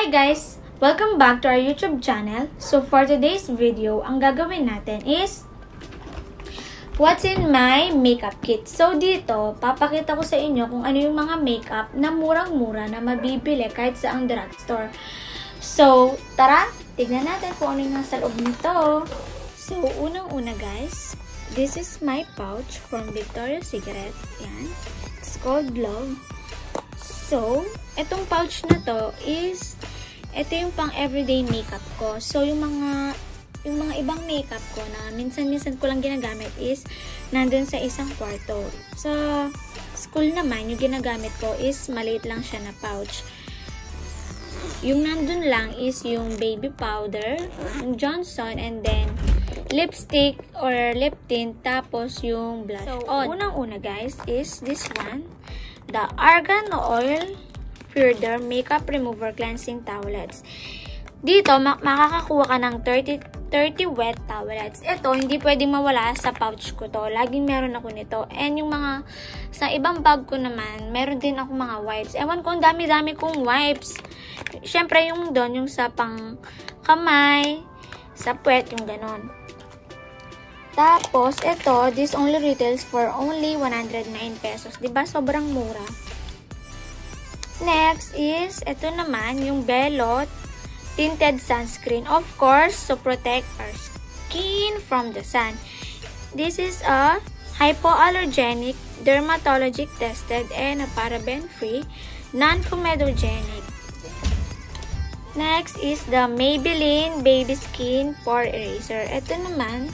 Hi guys! Welcome back to our YouTube channel. So for today's video, ang gagawin natin is what's in my makeup kit. So dito, papakita ko sa inyo kung ano yung mga makeup na murang-mura na mabibili kahit sa ang drugstore. So tara, tignan natin kung ano yung nasa loob nito. So unang-una guys, this is my pouch from Victoria's Secret. Yan. It's called Love. So, itong pouch na to is, ito yung pang everyday makeup ko. So, yung mga ibang makeup ko na minsan-minsan ko lang ginagamit is nandun sa isang kwarto. Sa school naman, yung ginagamit ko is maliit lang siya na pouch. Yung nandun lang is yung baby powder, yung Johnson, and then lipstick or lip tint, tapos yung blush. So, unang-una guys is this one. The Argan Oil Pure Makeup Remover Cleansing Towelettes. Dito, makakakuha ka ng 30 wet towelettes. Ito, hindi pwedeng mawala sa pouch ko to. Laging meron ako nito. And yung mga, sa ibang bag ko naman, meron din ako mga wipes. Ewan ko, ang dami-dami kong wipes. Siyempre, yung doon, yung sa pang kamay, sa puwet, yung ganon. Tapos, ito, this only retails for only 109 pesos. Diba? Sobrang mura. Next is, ito naman, yung Belot Tinted Sunscreen. Of course, to protect our skin from the sun. This is a hypoallergenic, dermatologic tested, and a paraben-free, non-comedogenic. Next is the Maybelline Baby Skin Pore Eraser. Ito naman,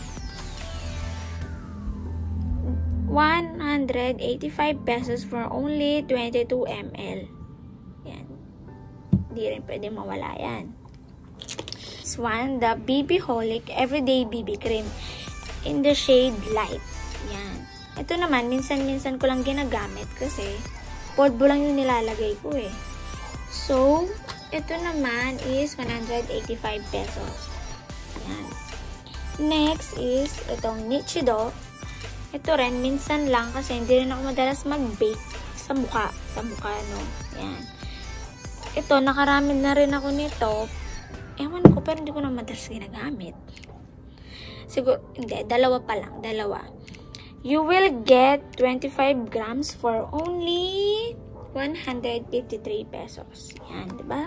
185 pesos for only 22 ml. Yan. Hindi rin pwede mawala yan. This one, the BB Holic Everyday BB Cream in the shade Light. Yan. Ito naman, minsan-minsan ko lang ginagamit kasi podbo lang yung nilalagay ko eh. So, ito naman is 185 pesos. Yan. Next is itong Nichido. Ito rin, minsan lang kasi hindi rin ako madalas mag-bake sa mukha. Sa mukha, no? Yan. Ito, nakarami na rin ako nito. Ewan ko, pero hindi ko na madalas ginagamit. Siguro, hindi. Dalawa pa lang. Dalawa. You will get 25 grams for only 153 pesos. Yan, diba?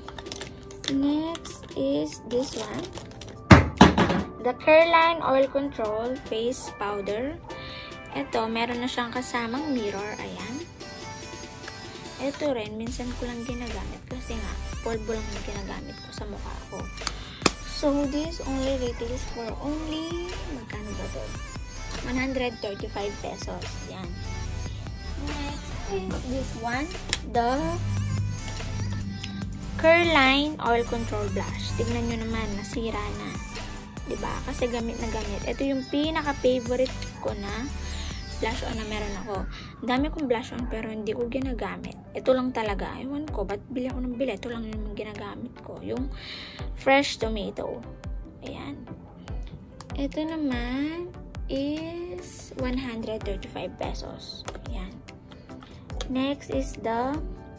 Next is this one. The Careline Oil Control Face Powder. Ito, meron na siyang kasamang mirror. Ayan. Ito rin, minsan ko lang ginagamit kasi nga, polvo lang yung ginagamit ko sa mukha ko. So, this only retails for only, magkano ba ito? 135 pesos. Yan. Next is this one. The Careline Oil Control Blush. Tignan nyo naman, nasira na. Diba? Kasi gamit na gamit. Ito yung pinaka-favorite ko na blush on na meron ako. Dami kong blush on pero hindi ko ginagamit. Ito lang talaga. Ewan ko, ba't bili ako ng bili? Ito lang yung ginagamit ko. Yung Fresh Tomato. Ayan. Ito naman is 135 pesos. Ayan. Next is the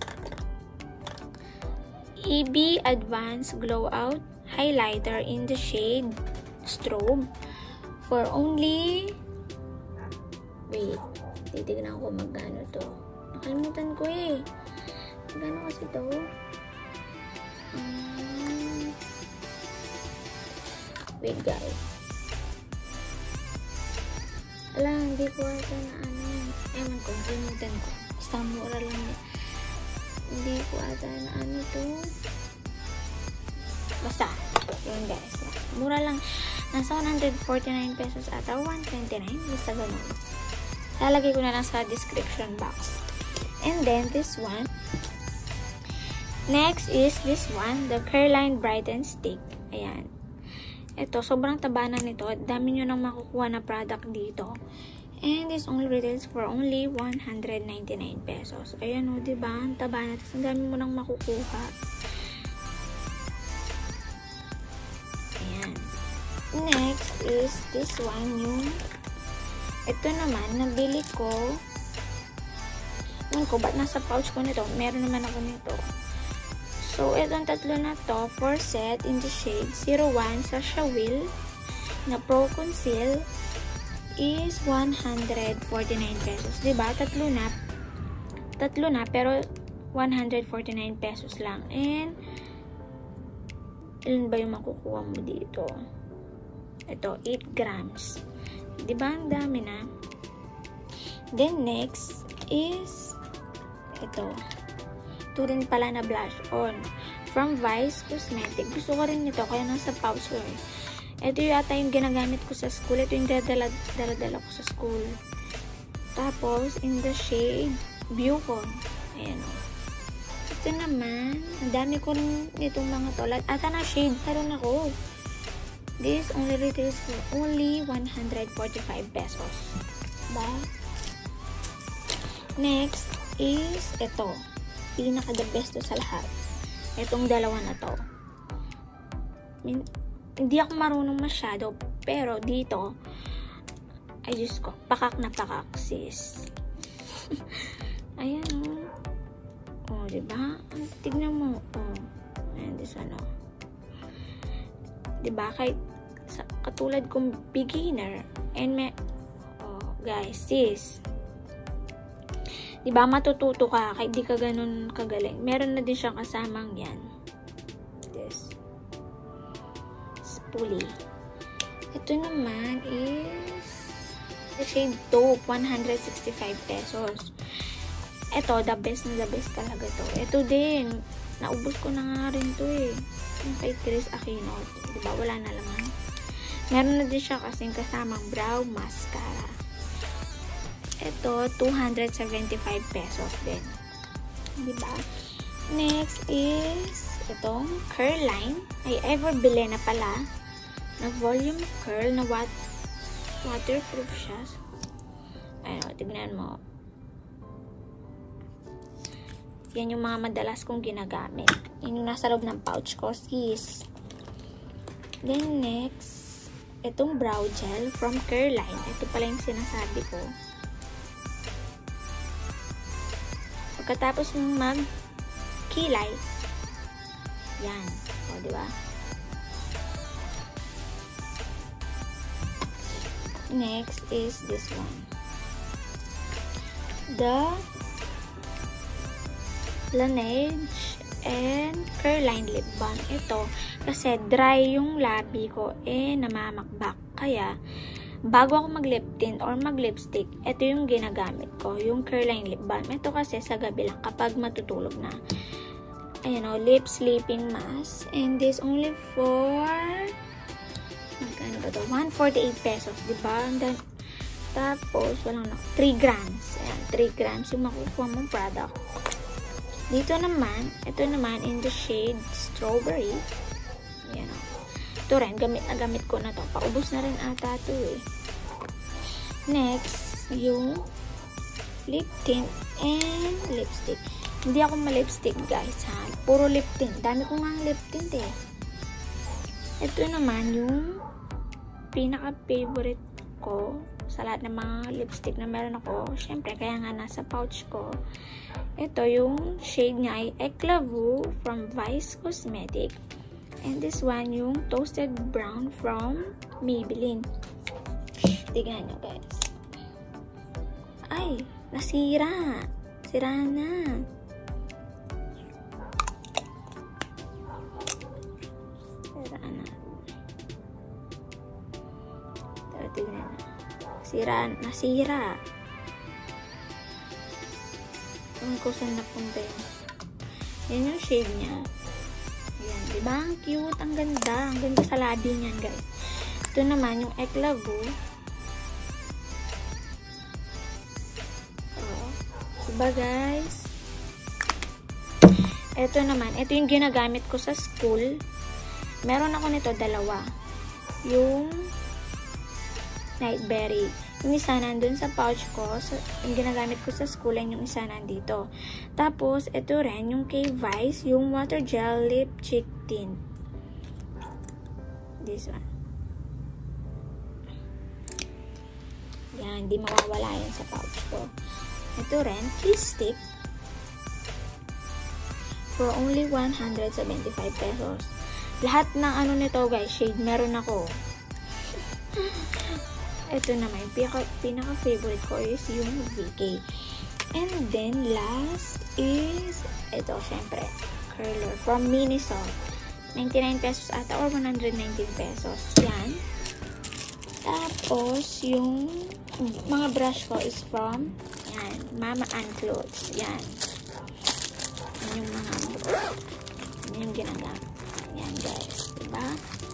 EB Advanced Glow Out Highlighter in the shade Strobe for only, wait, titignan ko magkano to. Nakalimutan ko eh. Magkano kasi to? Wait guys. Ala, hindi ko ata na ano yan. Ewan ko, nakalimutan ko. Basta mura lang yan. Hindi ko ata na ano to. Basta, yun guys. Mura lang. Nasa 149 pesos ata. 129. Basta ganun. Lalagay ko na lang sa description box. And then, this one. Next is this one. The Careline Brighten Stick. Ayan. Ito, sobrang taba na nito. Dami nyo nang makukuha na product dito. And this only retails for only 199 pesos. Ayan o, diba? Ang taba na. Tapos, ang dami mo nang makukuha. Next is this one, yung ito naman, nabili ko. Ewan ko, ba't nasa pouch ko nito? Meron naman ako nito. So, itong tatlo na to, for set in the shade 01 Sasha Will na Pro Conceal is 149 pesos. Diba? Tatlo na, pero 149 pesos lang. And, ilan ba yung makukuha mo dito? Ito, 8 grams. Diba? Ang dami na. Then, next is ito. Ito rin pala na blush on. From Vice Cosmetic. Gusto ko rin ito, kaya nasa pouch ko eh. Ito yata yung ginagamit ko sa school. Ito yung dala ko sa school. Tapos, in the shade Bucon. Ayan o. Ito naman, ang dami ko rin itong mga to. Ata na shade meron ako. This only retails for only 145 pesos. Diba? Next is ito. Pinaka the best to sa lahat. Itong dalawa na to. Hindi ako marunong masyado, pero dito, ay Diyos ko, pakak na pakak, sis. Ayan, o. O, diba? Tignan mo, o. Ayan, this one, o. Diba? Kahit, katulad kong beginner, and may, o, guys, sis, diba, matututo ka kahit di ka ganun kagaling. Meron na din siyang kasamang yan. This. Spoolie. Ito naman is the shade Taupe, 165 pesos. Ito, the best talaga to. Ito din, naubos ko na nga rin to eh. Yung kay Chris Aquino. Diba, wala na laman. Meron na din siya kasing kasamang brow mascara. Ito, 275 pesos din. Diba? Next is itong curl line. Ay, ever bili na pala na volume curl na waterproof siya. Ayun, tignan mo. Yan yung mga madalas kong ginagamit. Yan yung nasa loob ng pouch ko, sis. Then next, itong brow gel from Curline. Ito pala yung sinasabi ko. Pagkatapos mong mag-kilay, yan. O, diba? Next is this one. The Laneige and Curline Lip Balm. Ito, kasi dry yung labi ko, namamakbak. Kaya, bago ako mag-lip tint or mag-lipstick, ito yung ginagamit ko, yung Curline Lip Balm. Ito kasi sa gabi lang, kapag matutulog na. Ayan o, lip sleeping mask. And this only for, magkano ba ito? 148 pesos, diba? And then, tapos, walang 3 grams. Ayan, 3 grams yung makukuha mong product. Dito naman, ito naman in the shade Strawberry. Ayan o. Ito rin, gamit na gamit ko na to. Paubos na rin ata ito eh. Next, yung lip tint and lipstick. Hindi ako ma-lipstick guys ha. Puro lip tint. Dami ko nga lip tint eh. Ito naman yung pinaka-favorite ko sa lahat ng mga lipstick na meron ako. Siyempre, kaya nga nasa pouch ko. Ito yung shade niya ay Eclavu from Vice Cosmetic. And this one yung Toasted Brown from Maybelline. Tignan nyo guys. Ay, nasira. Sira na. Sira na. Pero tignan na. Nasira. Ewan ko saan napunta yun. Yan yung shade niya. Ayan, diba? Ang cute. Ang ganda. Ang ganda sa labi niyan, guys. Ito naman yung Eclavu. Oh. Diba, guys? Ito naman. Ito yung ginagamit ko sa school. Meron ako nito, dalawa. Yung Nightberry. Yung isa nandun sa pouch ko. Yung ginagamit ko sa school, yung isa nandito. Tapos, ito rin, yung kay Vice, yung Water Gel Lip Cheek Tint. This one. Yan, hindi mawawala yan sa pouch ko. Ito rin, Kiss Stick for only 175 pesos. Lahat ng ano nito guys, shade meron ako. Ito naman, pinaka-favorite ko is yung VK. And then, last is, ito, syempre, curler from Miniso. 99 pesos ata or 119 pesos. Yan. Tapos, yung mga brush ko is from, yan, Mama Ann Clothes. Yan. Yan yung mga, yan yung ginagamit. Yan, guys. Diba?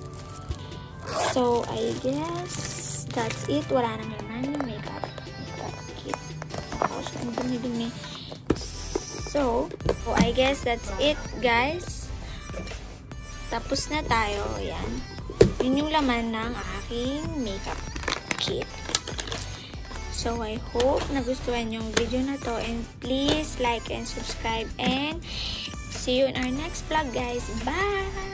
So, I guess, that's it. Wala nang laman yung makeup kit. Tapos, ang dumi-dumi. So, I guess that's it, guys. Tapos na tayo. Yan. Yun yung laman ng aking makeup kit. So, I hope nagustuhan yung video na to. And please like and subscribe. And see you in our next vlog, guys. Bye!